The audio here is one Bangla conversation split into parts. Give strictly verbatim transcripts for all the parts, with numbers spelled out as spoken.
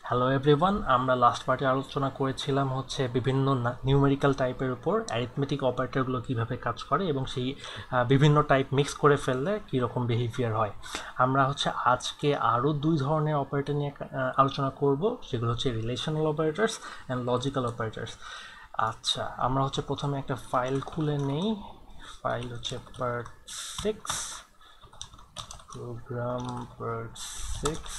হ্যালো এভরিওয়ান, আমরা লাস্ট পার্টে আলোচনা করেছিলাম হচ্ছে বিভিন্ন নিউমেরিক্যাল টাইপের উপর অ্যারিথমেটিক অপারেটরগুলো কিভাবে কাজ করে এবং সেই বিভিন্ন টাইপ মিক্স করে ফেললে কীরকম বিহেভিয়ার হয়। আমরা হচ্ছে আজকে আরও দুই ধরনের অপারেটর নিয়ে আলোচনা করব, সেগুলো হচ্ছে relational operators and logical operators. আচ্ছা, আমরা হচ্ছে প্রথমে একটা ফাইল খুলে নেই। ফাইল হচ্ছে part six, program part six.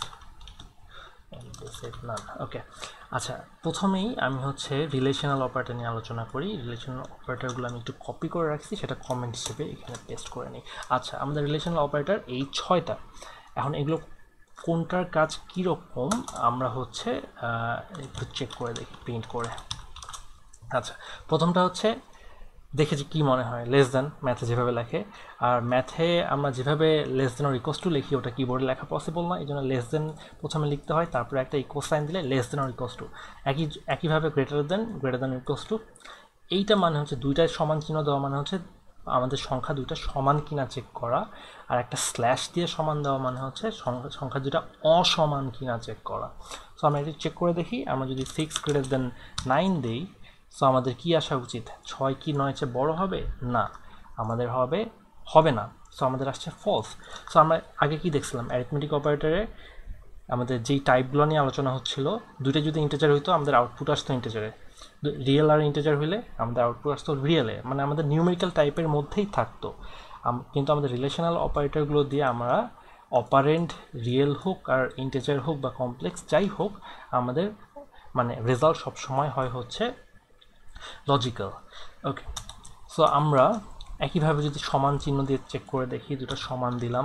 Okay, আচ্ছা, প্রথমেই আমি হচ্ছে রিলেশনাল অপারেটর নিয়ে আলোচনা করি। রিলেশনাল অপারেটরগুলো আমি একটু কপি করে রাখছি, সেটা কমেন্ট হিসেবে এখানে পেস্ট করে নিই। আচ্ছা, আমাদের রিলেশনাল অপারেটর এই ছয়টা। এখন এগুলো কোনটার কাজ কীরকম আমরা হচ্ছে একটু চেক করে দেখি প্রিন্ট করে। আচ্ছা, প্রথমটা হচ্ছে দেখে যে কী মনে হয় লেস দেন, ম্যাথে যেভাবে লেখে। আর ম্যাথে আমরা যেভাবে লেস দেন আর ইকোয়াস টু লিখি ওটা কিবোর্ডে লেখা পসিবল না, এই জন্য লেস দেন প্রথমে লিখতে হয়, তারপরে একটা ইকোয়াস সাইন দিলে লেস দেন আর ইকোয়াস টু। একই একইভাবে greater than, greater than equals to. এইটা মানে হচ্ছে দুইটাই সমান চিহ্ন দেওয়া মানে হচ্ছে আমাদের সংখ্যা দুইটা সমান কিনা চেক করা, আর একটা স্ল্যাশ দিয়ে সমান দেওয়া মানে হচ্ছে সংখ্যা দুইটা অসমান কিনা চেক করা। সো আমরা এটা চেক করে দেখি। আমরা যদি সিক্স গ্রেটার দেন নাইন দিই, সো আমাদের কি আসা উচিত? ছয় কি নয় চেয়ে বড় হবে? না, আমাদের হবে হবে না। সো আমাদের আসছে ফলস। সো আমরা আগে কি দেখছিলাম, অ্যারিথমেটিক অপারেটরে আমাদের যেই টাইপগুলো নিয়ে আলোচনা হচ্ছিল, দুইটা যদি ইন্টিজার হইতো আমাদের আউটপুট আসতো ইন্টিজারে, রিয়েল আর ইন্টিজার হইলে আমাদের আউটপুট আসতো রিয়েলে, মানে আমাদের নিউমেরিক্যাল টাইপের মধ্যেই থাকতো। কিন্তু আমাদের রিলেশনাল অপারেটরগুলো দিয়ে আমরা অপারেন্ট রিয়েল হোক আর ইন্টিজার হোক বা কমপ্লেক্স যাই হোক, আমাদের মানে রেজাল্ট সবসময় হয় হচ্ছে লজিক্যাল। ওকে, সো আমরা একইভাবে যদি সমান চিহ্ন দিয়ে চেক করে দেখি, দুটো সমান দিলাম,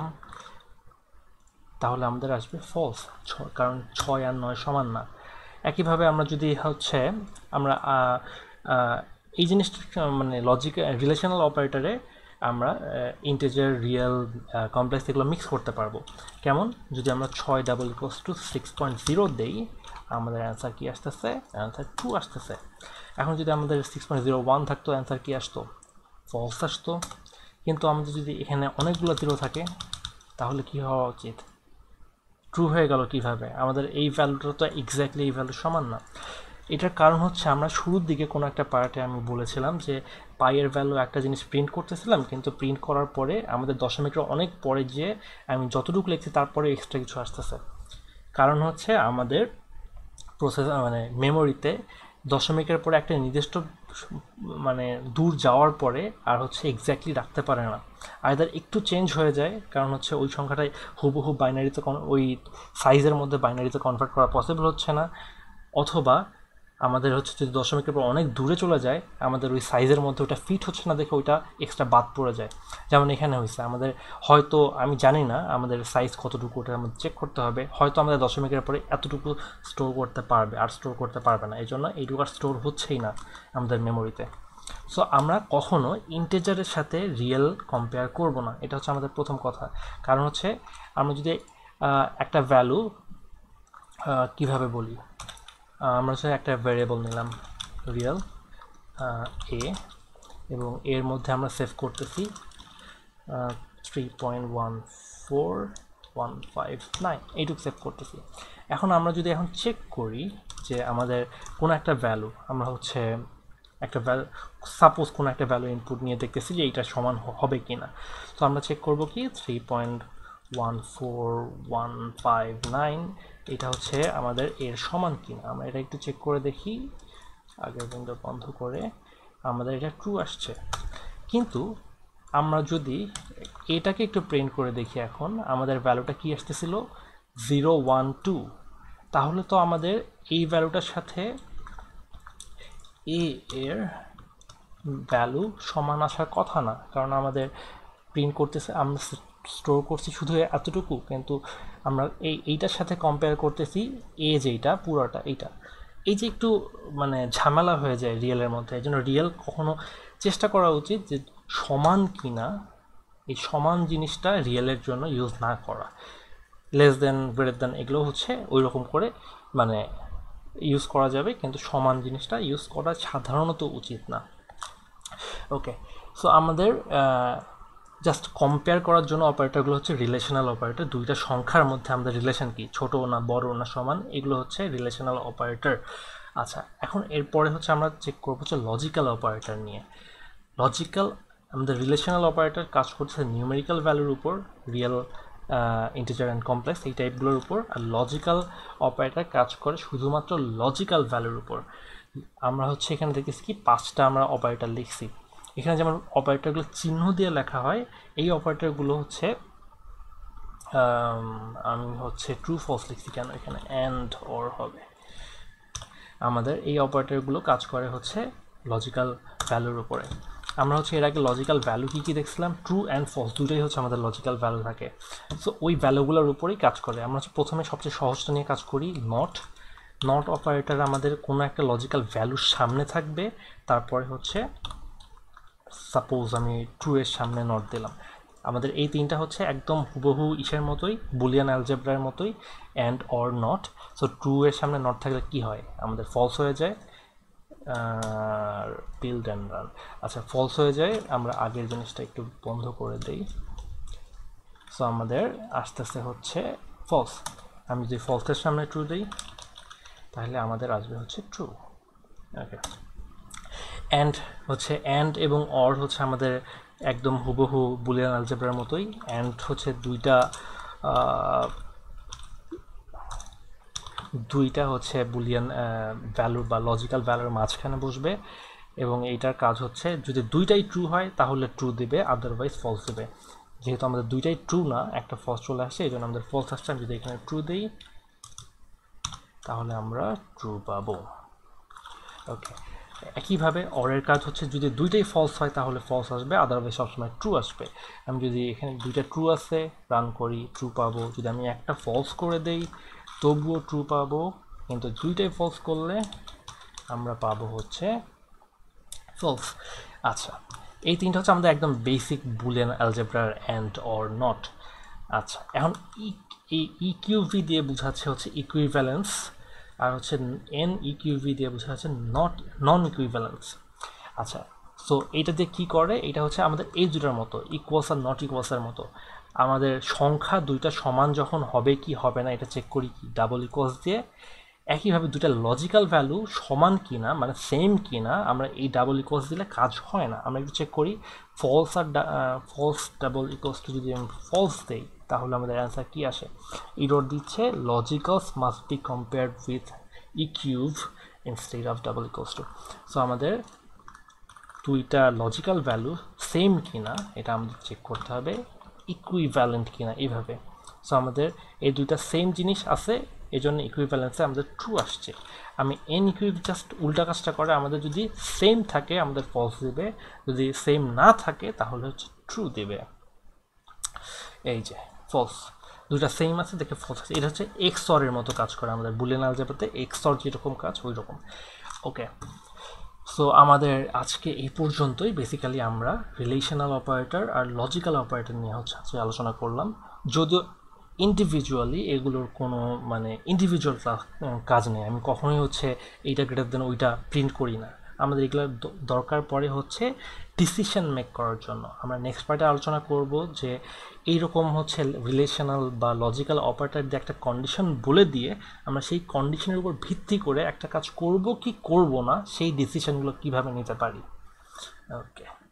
তাহলে আমাদের আসবে ফলস, কারণ ছয় আর নয় সমান না। একইভাবে আমরা যদি হচ্ছে আমরা এই জিনিসটা মানে লজিক রিলেশনাল অপারেটরে আমরা ইন্টিজার রিয়েল কমপ্লেক্স এগুলো মিক্স করতে পারবো। কেমন? যদি আমরা ছয় double equals to six point zero দেই, আমাদের অ্যান্সার কী আসতেছে? অ্যান্সার টু আসতেছে। এখন যদি আমাদের সিক্স পয়েন্ট জিরো ওয়ান থাকতো, অ্যান্সার কী আসতো? ফলস আসতো। কিন্তু আমাদের যদি এখানে অনেকগুলো জিরো থাকে, তাহলে কি হওয়া উচিত? ট্রু হয়ে গেল কিভাবে? আমাদের এই ভ্যালুটা তো এক্স্যাক্টলি এই ভ্যালুর সমান না। এটার কারণ হচ্ছে আমরা শুরুর দিকে কোনো একটা পার্টে আমি বলেছিলাম যে পাইয়ের ভ্যালু একটা জিনিস প্রিন্ট করতেছিলাম, কিন্তু প্রিন্ট করার পরে আমাদের দশমিকের অনেক পরে যে আমি যতটুকু লিখছি তারপরে এক্সট্রা কিছু আসতেছে। কারণ হচ্ছে আমাদের প্রসেস মানে মেমোরিতে দশমিকের পরে একটা নির্দিষ্ট মানে দূর যাওয়ার পরে আর হচ্ছে এক্স্যাক্টলি রাখতে পারে না, আইদার একটু চেঞ্জ হয়ে যায়, কারণ হচ্ছে ওই সংখ্যাটাই হুবহু বাইনারিতে ওই সাইজের মধ্যে বাইনারিতে কনভার্ট করা পসিবল হচ্ছে না, অথবা আমাদের হচ্ছে যদি দশমিকের পর অনেক দূরে চলে যায়, আমাদের ওই সাইজের মধ্যে ওটা ফিট হচ্ছে না দেখে ওইটা এক্সট্রা বাদ পড়ে যায়। যেমন এখানে হয়েছে আমাদের, হয়তো আমি জানি না আমাদের সাইজ কতটুকু, ওটা আমাদের চেক করতে হবে। হয়তো আমাদের দশমিকের পরে এতটুকু স্টোর করতে পারবে, আর স্টোর করতে পারবে না, এই জন্য এইটুকু আর স্টোর হচ্ছেই না আমাদের মেমোরিতে। সো আমরা কখনো ইন্টিজারের সাথে রিয়েল কম্পেয়ার করব না, এটা হচ্ছে আমাদের প্রথম কথা। কারণ হচ্ছে আমরা যদি একটা ভ্যালু কিভাবে বলি, আমরা হচ্ছে একটা ভ্যারিয়েবল নিলাম রিয়েল এ, এবং এর মধ্যে আমরা সেভ করতেছি three point one four one five nine, এইটুকু সেভ করতেছি। এখন আমরা যদি এখন চেক করি যে আমাদের কোনো একটা ভ্যালু, আমরা হচ্ছে একটা ভ্যালু সাপোজ কোনো একটা ভ্যালু ইনপুট নিয়ে দেখতেছি যে এইটা সমান হবে কি না। তো আমরা চেক করবো কি three point one four one five nine এটা হচ্ছে আমাদের এর সমান কিনা। আমরা এটা একটু চেক করে দেখি, আগের উইন্ডো বন্ধ করে। আমাদের এটা ট্রু আসছে। কিন্তু আমরা যদি এটাকে একটু প্রিন্ট করে দেখি, এখন আমাদের ভ্যালুটা কি আসতেছিল? Zero one two. তাহলে তো আমাদের এই ভ্যালুটার সাথে এ এর ভ্যালু সমান আসার কথা না, কারণ আমাদের প্রিন্ট করতেছে, আমরা স্টোর করছি শুধু এতটুকু, কিন্তু আমরা এই এইটার সাথে কম্পেয়ার করতেছি এ যেইটা পুরোটা এইটা। এই যে একটু মানে ঝামেলা হয়ে যায় রিয়েলের মধ্যে, এই জন্য রিয়েল কখনো চেষ্টা করা উচিত যে সমান কিনা, এই সমান জিনিসটা রিয়েলের জন্য ইউজ না করা। লেস দেন, গ্রেটার দেন এগুলো হচ্ছে ওই রকম করে মানে ইউজ করা যাবে, কিন্তু সমান জিনিসটা ইউজ করা সাধারণত উচিত না। ওকে, সো আমাদের জাস্ট কম্পেয়ার করার জন্য অপারেটরগুলো হচ্ছে রিলেশনাল অপারেটর। দুইটা সংখ্যার মধ্যে আমাদের রিলেশন কি, ছোট না বড় না সমান, এগুলো হচ্ছে রিলেশনাল অপারেটর। আচ্ছা, এখন এরপরে হচ্ছে আমরা চেক করবো হচ্ছে লজিক্যাল অপারেটর নিয়ে। লজিক্যাল আমাদের রিলেশনাল অপারেটর কাজ করছে নিউমেরিক্যাল ভ্যালুর উপর, রিয়েল, ইন্টিজার অ্যান্ড কমপ্লেক্স এই টাইপগুলোর উপর। আর লজিক্যাল অপারেটর কাজ করে শুধুমাত্র লজিক্যাল ভ্যালুর উপর। আমরা হচ্ছে এখানে দেখেছি কি পাঁচটা আমরা অপারেটর লিখছি। এখানে যেমন অপারেটরগুলো চিহ্ন দিয়ে লেখা হয়, এই অপারেটরগুলো হচ্ছে আমি হচ্ছে ট্রু ফলস লিখছি কেন, এখানে অ্যান্ড অর হবে। আমাদের এই অপারেটরগুলো কাজ করে হচ্ছে লজিক্যাল ভ্যালুর উপরে। আমরা হচ্ছে এর আগে লজিক্যাল ভ্যালু কী কী দেখছিলাম, ট্রু অ্যান্ড ফলস দুটোই হচ্ছে আমাদের লজিক্যাল ভ্যালু থাকে। সো ওই ভ্যালুগুলোর উপরেই কাজ করে। আমরা হচ্ছে প্রথমে সবচেয়ে সহজটা নিয়ে কাজ করি, নট। নট অপারেটর আমাদের কোনো একটা লজিক্যাল ভ্যালুর সামনে থাকবে, তারপরে হচ্ছে সাপোজ আমি ট্রু এর সামনে নট দিলাম। আমাদের এই তিনটা হচ্ছে একদম হুবহু ইসের মতোই, বুলিয়ান অ্যালজেব্রার মতোই, and or not. So true এর সামনে নট থাকলে কি হয়, আমাদের ফলস হয়ে যায়, আর বিল্ড অ্যান্ড রান। আচ্ছা, ফলস হয়ে যায়, আমরা আগের জিনিসটা একটু বন্ধ করে দিই। সো আমাদের আস্তে আস্তে হচ্ছে ফলস। আমি যদি ফলসের সামনে ট্রু দিই তাহলে আমাদের আসবে হচ্ছে ট্রু। ওকে, অ্যান্ড হচ্ছে অ্যান্ড এবং অর হচ্ছে আমাদের একদম হুবহু বুলিয়ান অ্যালজেব্রার মতোই। অ্যান্ড হচ্ছে দুইটা দুইটা হচ্ছে বুলিয়ান ভ্যালু বা লজিক্যাল ভ্যালুর মাঝখানে বসবে, এবং এইটার কাজ হচ্ছে যদি দুইটাই ট্রু হয় তাহলে ট্রু দেবে, আদারওয়াইজ ফলস দেবে। যেহেতু আমাদের দুইটাই ট্রু না, একটা ফলস চলে আসে, এই জন্য আমাদের ফলস আসছে। আমি যদি এখানে ট্রু দিই তাহলে আমরা ট্রু পাবো। ওকে, একইভাবে অরের কাজ হচ্ছে যদি দুইটাই ফলস হয় তাহলে ফলস আসবে, আদারওয়াইজ সবসময় ট্রু আসবে। আমি যদি এখানে দুইটা ট্রু আছে রান করি, ট্রু পাবো। যদি আমি একটা ফলস করে দেই তবুও ট্রু পাবো, কিন্তু দুইটাই ফলস করলে আমরা পাবো হচ্ছে ফলস। আচ্ছা, এই তিনটা হচ্ছে আমাদের একদম বেসিক বুলিয়ান অ্যালজেব্রার অ্যান্ড অর নট। আচ্ছা, এখন এই ইকিউভি দিয়ে বোঝাচ্ছে হচ্ছে ইকুইভ্যালেন্স, আর হচ্ছে এন ইকিউভি দিয়ে বোঝা যাচ্ছে নট নন ইকুইভ্যালেন্স। আচ্ছা, সো এইটা দিয়ে কী করে, এটা হচ্ছে আমাদের এই দুটার মতো, ইকুয়ালস আর নট ইকুয়ালসের মতো। আমাদের সংখ্যা দুইটা সমান যখন হবে কি হবে না এটা চেক করি কি, ডাবল ইকুয়ালস দিয়ে। একইভাবে দুটা লজিক্যাল ভ্যালু সমান কিনা, মানে সেম কিনা, আমরা এই ডাবল ইকুয়ালস দিলে কাজ হয় না। আমরা একটু চেক করি, ফলস আর ফলস ডাবল ইকুয়ালস টু যদি আমি ফলস দিই তাহলে আমাদের অ্যান্সার কী আসে, ইরর দিচ্ছে logicals must be compared with E cube instead of double equals to. So আমাদের দুইটা লজিক্যাল ভ্যালু সেম কিনা এটা আমাদের চেক করতে হবে, ইকুইভ্যালেন্ট কিনা এইভাবে। সো আমাদের এই দুইটা সেম জিনিস আছে, এই জন্য ইকুইভ্যালেন্সে আমাদের ট্রু আসছে। আমি এন ইকুইভ জাস্ট উল্টা কাজটা করে, আমাদের যদি সেম থাকে আমাদের ফলস দেবে, যদি সেম না থাকে তাহলে হচ্ছে ট্রু দেবে। এই যে ফলস, দুটা সেম আছে দেখে ফলস আছে। এটা হচ্ছে এক্সঅরের মতো কাজ করে আমাদের বুলিয়ান অ্যালজেব্রাতে, এক্সঅর যেরকম কাজ ওই রকম। ওকে, সো আমাদের আজকে এই পর্যন্তই। বেসিক্যালি আমরা রিলেশনাল অপারেটর আর লজিক্যাল অপারেটর নিয়ে হচ্ছে আজকে আলোচনা করলাম। যদিও ইন্ডিভিজুয়ালি এগুলোর কোনো মানে ইন্ডিভিজুয়াল কাজ নেই, আমি কখনোই হচ্ছে এইটা গ্রেটার দেন ওইটা প্রিন্ট করি না। আমাদের এগুলোর দরকার পড়ে হচ্ছে ডিসিশন মেক করার জন্য। আমরা নেক্সট পার্টে আলোচনা করব যে এইরকম হচ্ছে রিলেশনাল বা লজিক্যাল অপারেটর দিয়ে একটা কন্ডিশন বলে দিয়ে আমরা সেই কন্ডিশনের উপর ভিত্তি করে একটা কাজ করব কি করব না সেই ডিসিশনগুলো কীভাবে নিতে পারি। ওকে।